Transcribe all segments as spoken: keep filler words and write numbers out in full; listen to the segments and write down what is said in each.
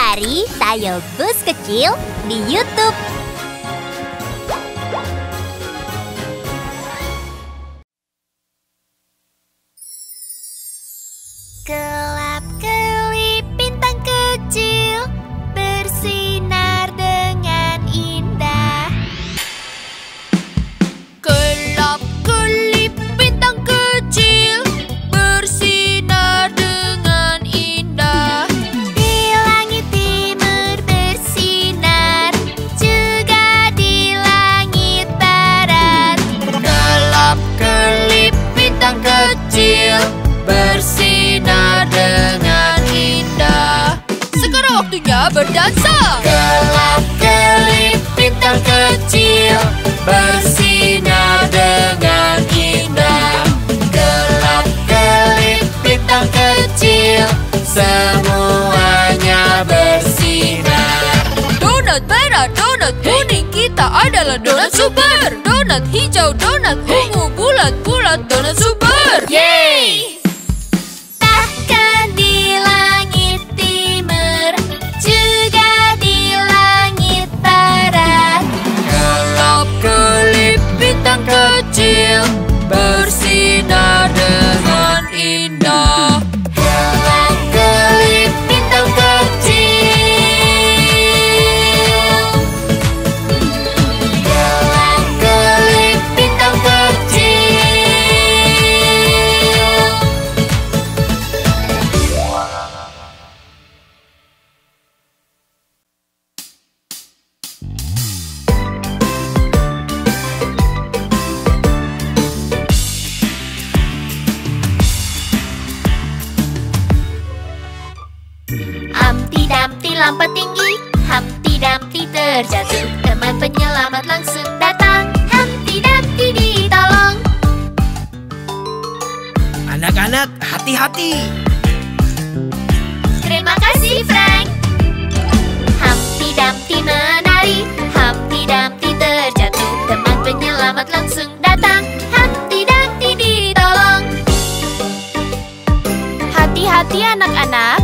Cari Tayo Bus Kecil di YouTube. Kelap-kelip bintang kecil bersinar dengan indah. Kelap-kelip bintang kecil bersinar dengan indah. Di langit timur bersinar, juga di langit barat. Kelap-kelip bintang kecil bersinar dengan indah. Sekarang waktunya berdansa. Kelap-kelip bintang kecil bersinar dengan indah. Kelap-kelip bintang kecil semuanya bersinar. Donat merah, donat kuning, kita adalah donat super. Donat hijau, donat ungu, bulat-bulat, donat super. Yeay! Kecil bersinar dengan indah. Kelap-kelip bintang kecil. Kelap-kelip bintang kecil. Humpty-Dumpty lompat tinggi, Humpty-Dumpty terjatuh. Teman penyelamat langsung datang, Humpty-Dumpty ditolong. Anak-anak, hati-hati. Terima kasih, Frank. Humpty-Dumpty menari, Humpty-Dumpty terjatuh. Teman penyelamat langsung datang, Humpty-Dumpty ditolong. Hati-hati anak-anak.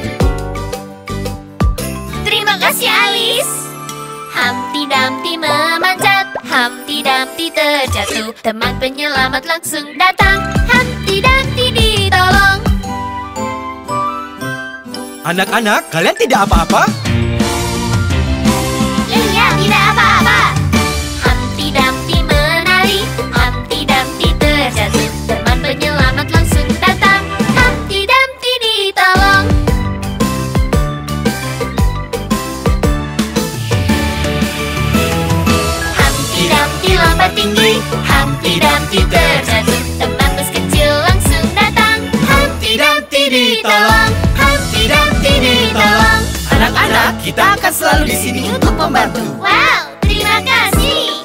Terima kasih, Alice. Humpty-Dumpty memanjat, Humpty-Dumpty terjatuh. Teman penyelamat langsung datang, Humpty-Dumpty ditolong. Anak-anak, kalian tidak apa-apa? Iya, tidak apa-apa. Humpty-Dumpty menari, Humpty-Dumpty terjatuh. Teman penyelamat langsung datang, Humpty-Dumpty ditolong. Humpty-Dumpty lompat tinggi, Humpty-Dumpty terjatuh. Teman bus kecil langsung datang, Humpty-Dumpty ditolong. Humpty-Dumpty ditolong. Anak-anak, kita akan selalu di sini untuk membantu. Wow, terima kasih.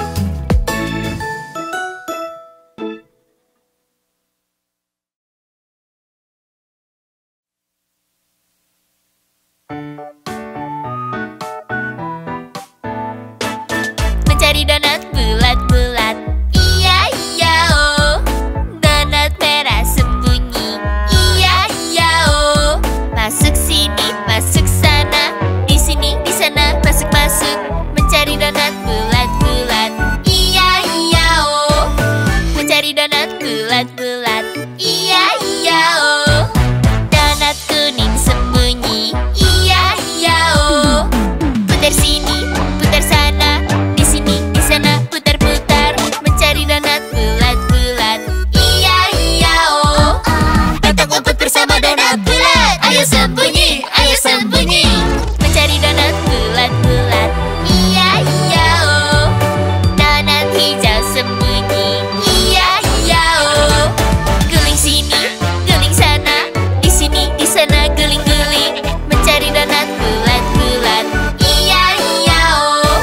Mencari donat bulat-bulat, iya iya oh. Donat merah sembunyi, iya iya oh. Masuk sini, masuk sana, di sini, di sana, masuk masuk. Mencari donat bulat-bulat, iya iya oh. Mencari donat bulat-bulat, iya iya oh. Donat kuning sembunyi, iya iya oh. Putar sini, putar sana, di sini, di sana, putar-putar. Mencari donat bulat-bulat, iya iya oh. Datang umpet bersama donat bulat, ayo sembunyi, ayo sembunyi. Mencari donat bulat-bulat, iya iya oh. Donat hijau sembunyi, iya iya oh. Guling sini, guling sana, di sini, di sana, guling-guling. Mencari donat bulat-bulat, iya iya oh.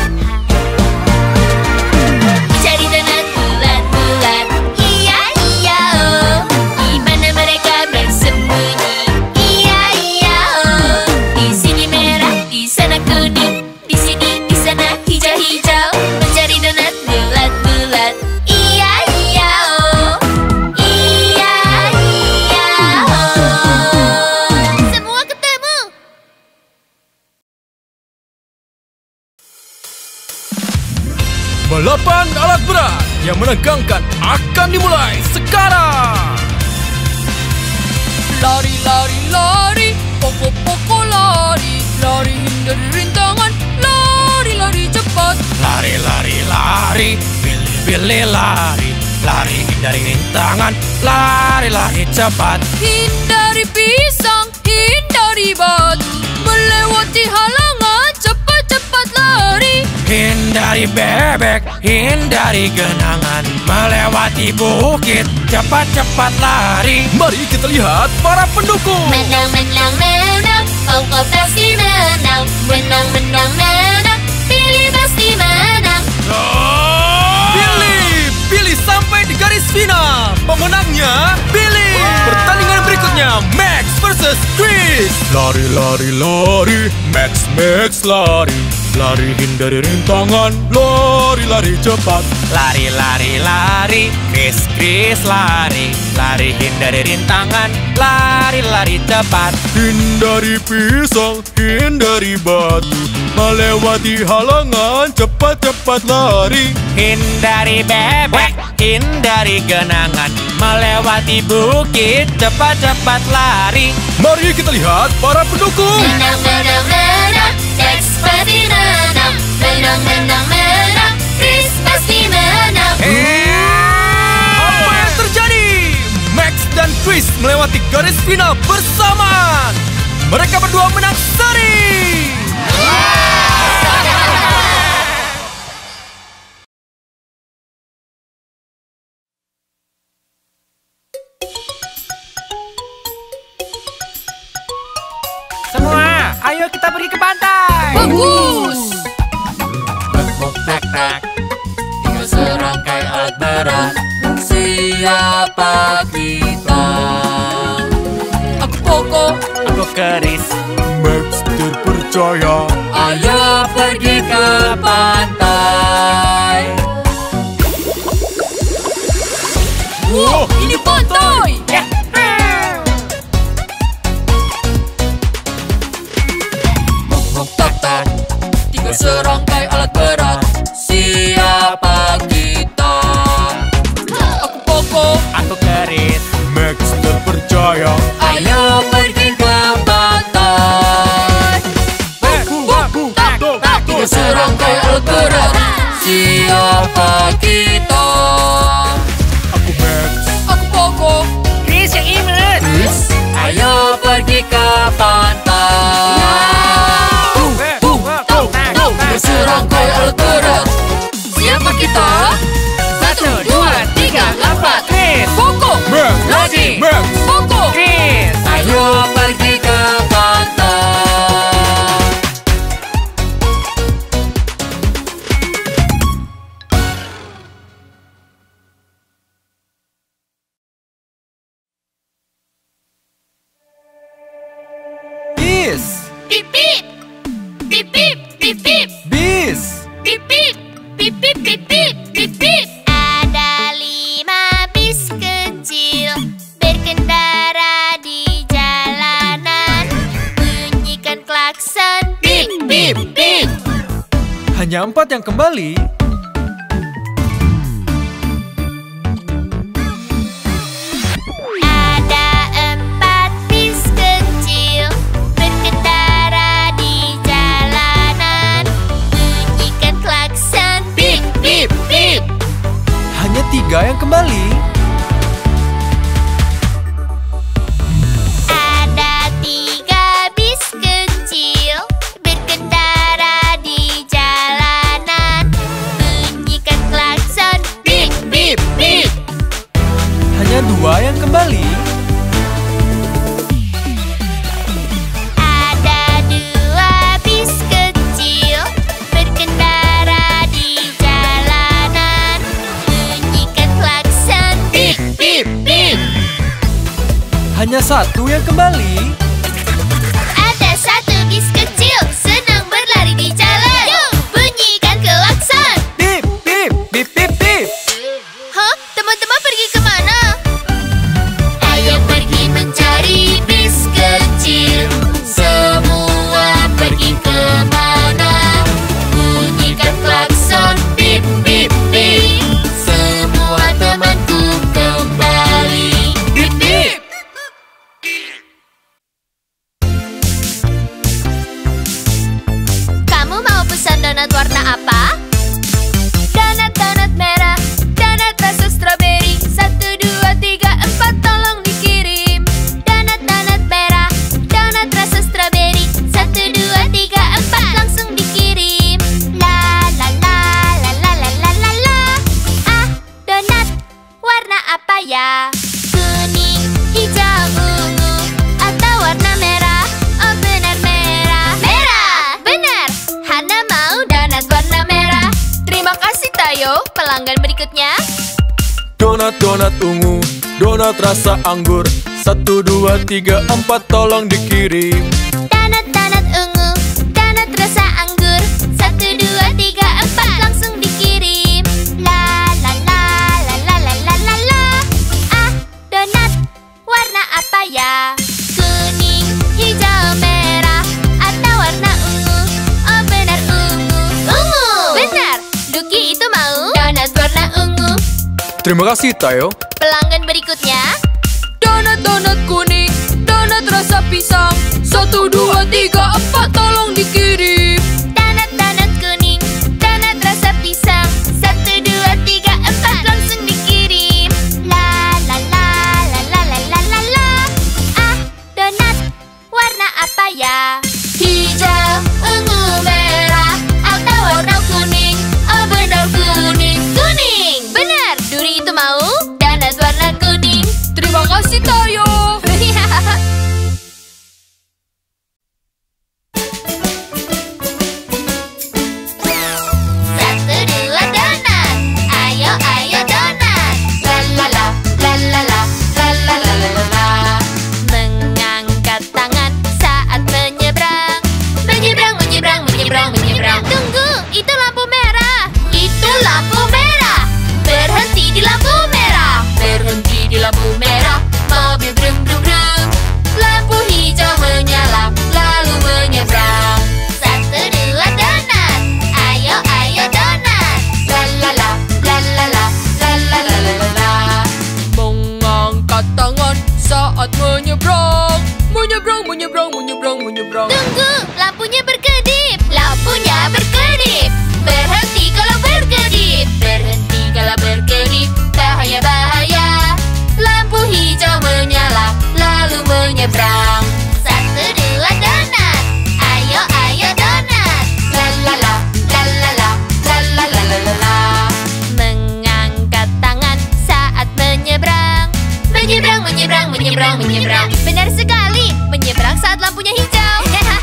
Mencari donat bulat-bulat, iya iya oh. Di mana mereka bersembunyi, iya iya Balapan alat berat yang menegangkan akan dimulai sekarang. Lari, lari, lari, poko, poko, lari. Lari hindari rintangan, lari, lari cepat. Lari, lari, lari, pilih, pilih, lari. Lari hindari rintangan, lari, lari cepat. Hindari pisang, hindari batu. Melewati halangan, cepat-cepat lari. Hindari bebek, hindari genangan. Melewati bukit, cepat-cepat lari. Mari kita lihat para pendukung. Menang, menang, menang, Koko pasti menang. Menang, menang, menang, Billy pasti menang. Billy, Billy sampai di garis final. Pemenangnya Billy. Pertandingan berikutnya Max versus Chris. Lari, lari, lari, Max, Max lari. Lari hindari rintangan, lari, lari cepat. Lari, lari, lari, Chris, Chris lari. Lari hindari rintangan, lari, lari cepat. Hindari pisang, hindari batu. Melewati halangan, cepat-cepat lari. Hindari bebek, hindari genangan. Melewati bukit, cepat-cepat lari. Mari kita lihat para pendukung. Menang, menang, menang, Max pasti menang. Menang, menang, menang, Chris pasti menang. Apa yang terjadi? Max dan Chris melewati garis final bersamaan. Mereka berdua menang seri. Semua, ayo kita pergi ke pantai. Bagus. Bek, tak, tak. Tiga serangkai alat berat. Siapa kita? Aku Koko, Aku Chris. Max terpercaya. Ayo pergi ke pantai. wow, ini pantai. Tak, tak. Tiga serangkai alat berat. Siapa kita? Aku Koko, Aku Chris. Max terpercaya. Ayo pergi ke pantai. tak, tak. Tiga serangkai alat berat. Siapa kita? Aku Max. Aku Koko, Chris yang imut. Chris. Ayo pergi ke pantai. Tiga serangkai alat berat. siapa kita? Satu, dua, tiga, empat. Chris. Koko, Max. Lagi. Max. Koko. Chris. Ayo pergi ke pantai. Bis. Pip, pip. Pip, pip, pip, pip. Bis. Pip, pip. Pip, pip, pip, pip, pip, pip. Ada lima bis kecil berkendara di jalanan. Bunyikan klakson. Pip, pip, pip. Hanya empat yang kembali. Ada empat bis kecil berkendara di jalanan. Bunyikan klakson. Pip, pip, pip. Hanya tiga yang kembali. Ada tiga bis kecil berkendara di jalanan. Bunyikan klakson. Pip, pip, pip. Hanya dua yang kembali. Ada dua bis kecil berkendara di jalanan. Bunyikan klakson. Pip, pip, pip. Hanya satu yang kembali. Ada satu bis kecil senang berlari di jalan. Yuk, bunyikan klakson. Pip, pip, pip, pip, pip. Hah? Teman-teman pergi kemana? Ayo pergi mencari bis kecil. Semua pergi kemana? Bunyikan klakson. Pip, pip, donat warna apa? Donat, donat merah, donat rasa stroberi. Satu, dua, tiga, empat, tolong dikirim. Donat, donat merah, donat rasa stroberi. Satu, dua, tiga, empat, langsung dikirim. La la la la la la la la la. Ah, donat warna apa ya? Kuning, hijau, ungu, atau warna merah? Oh benar merah. Merah, benar. Hana mau donat warna merah. Terima kasih Tayo. Pelanggan berikutnya. Donat, donat ungu, donat rasa anggur. Satu, dua, tiga, empat, tolong dikirim. Donat, donat ungu, donat rasa anggur. Satu, dua, tiga, empat, langsung dikirim. La la la la la la la la la. Ah, donat warna apa ya? Kuning, hijau, merah, atau warna ungu? Oh benar ungu. Ungu, benar. Duki itu mau donat warna ungu. Terima kasih Tayo. Pelanggan berikutnya. Donat, donat kuning, donat rasa pisang. Satu, dua, tiga, empat, tolong dikirim. Donat, donat kuning, donat rasa pisang. Satu, dua, tiga, empat, langsung dikirim. La la la la la la la la la. Ah, donat warna apa ya? Hijau, ungu, merah, atau warna kuning? Oh benar kuning. Kuning, benar. Duri itu mau donat warna kuning. Terima kasih Tayo. Satu, dua, donat. Ayo, ayo donat. La la la, la la la, la la la la la la. Mengangkat tangan saat menyeberang. Menyeberang, menyeberang, menyeberang, menyeberang. Tunggu, itu lampu merah. Itu lampu merah. Berhenti di lampu merah. Berhenti di lampu merah. Mobil brum brum brum. Lampu hijau menyala, lalu menyeberang. Satu, dua, donat. Ayo, ayo donat. La la la, la la la, la la la la la la. Mengangkat tangan saat menyeberang. Menyeberang, menyeberang, menyeberang, menyeberang. Tunggu, lampunya berkedip. Lampunya berkedip. Berhenti kalau berkedip. Berhenti kalau berkedip. Bahaya, bahaya. Lampu hijau menyala, lalu menyeberang. Satu, dua, donat. Ayo, ayo donat. La la la, la la la, la la la la la la. Mengangkat tangan saat menyeberang. Menyeberang, menyeberang, menyeberang, menyeberang. Benar sekali, menyeberang saat lampunya hijau.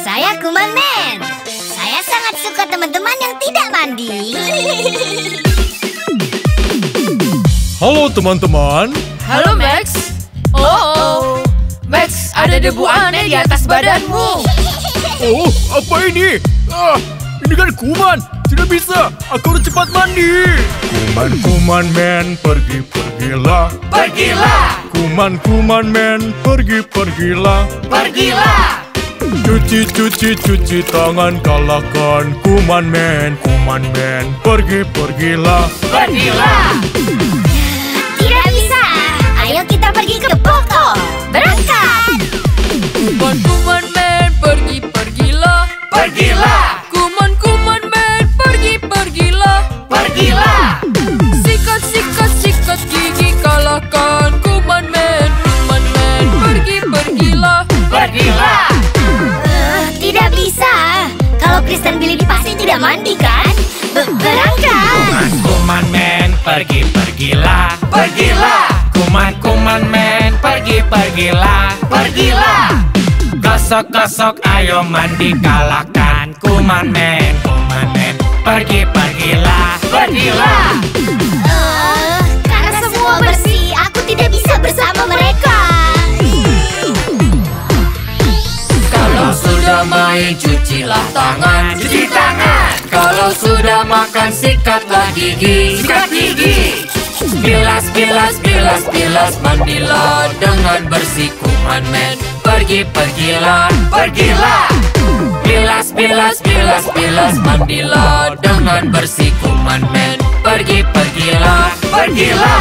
Saya Kuman Man. Saya sangat suka teman-teman yang tidak mandi. Halo teman-teman. Halo Max. Oh, Max, ada debu aneh di atas badanmu. Oh, apa ini? Ah, ini kan kuman. Tidak bisa, aku harus cepat mandi. Kuman-kuman man, pergi-pergilah. Pergilah, Kuman-kuman man, pergi-pergilah. pergilah. Cuci-cuci cuci tangan, kalahkan kuman man. Kuman man, pergi-pergilah. Pergilah. Tidak bisa. Ayo kita pergi ke pokok. Berangkat. Kuman-kuman man, pergi-pergilah. Pergilah, Kuman-kuman man, pergi-pergilah. pergilah. Sikat, sikat, sikat gigi, kalahkan kuman man. Kuman man, pergi-pergilah. Pergilah, Eh, tidak bisa. Kalau Chris dan Billy pasti tidak mandi kan? Be- Berangkat. Kuman man, pergi-pergilah. Pergilah. Kuman-kuman man, pergi-pergilah. Pergilah. Gosok-gosok, ayo mandi, kalahkan kuman man. Kuman man, pergi-pergilah. Pergilah. Eh, karena semua bersih, aku tidak bisa bersama mereka. Kalau sudah main, cucilah tangan. Cuci tangan, Kalau sudah makan, sikatlah gigi. sikat gigi. Bilas, bilas, bilas, bilas, mandilah dengan bersih kuman man. Pergi, pergilah, pergilah. Bilas, bilas, bilas, bilas, mandilah dengan bersih kuman man. Pergi, pergilah, pergilah.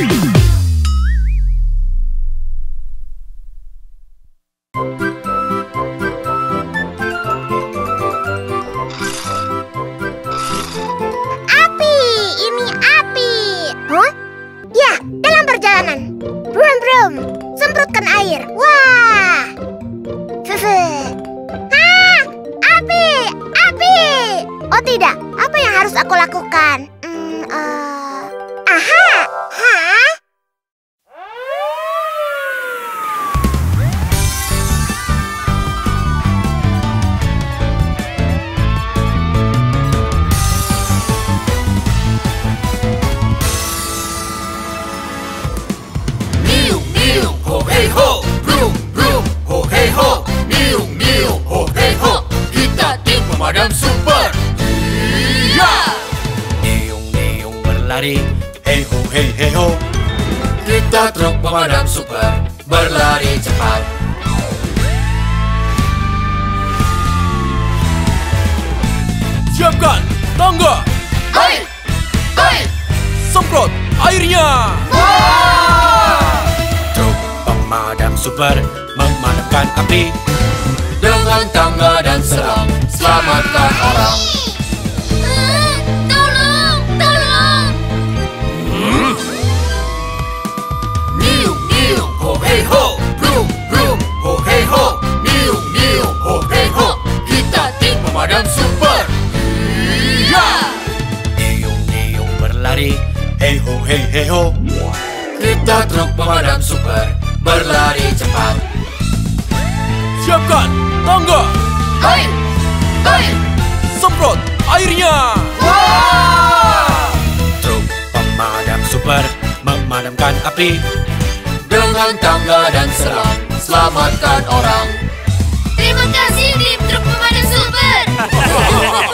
Api, ini api. Hah? Ya, dalam perjalanan. Brum brum, semprotkan air. Wah. Fefe. Ah, api, api. Oh tidak, apa yang harus aku lakukan? Hmm, eh, aha, hah? Niu, niu, ho, hey, ho. Brum, brum, ho, hey, ho. Niu, niu, ho, hey, ho. Kita tim pemadam super. Iya. Niung-niung berlari, hey ho, hey hey ho. Kita truk pemadam super, berlari cepat. Siapkan tangga, Air, air. semprot airnya. Truk pemadam super memadamkan api. Dengan tangga dan selang, selamatkan orang. Eh, Tolong, tolong. Niu, niu, ho, hey, ho. Brum, brum, ho, hey, ho. Niu, niu, ho, hey, ho. Kita tim pemadam super. Iya. Niung-niung berlari, hey ho, hey hey ho. Kita truk pemadam super, berlari cepat. Siapkan tangga, Air, air. semprot airnya. Truk pemadam super memadamkan api. Dengan tangga dan selang, selamatkan orang. Terima kasih tim truk pemadam super.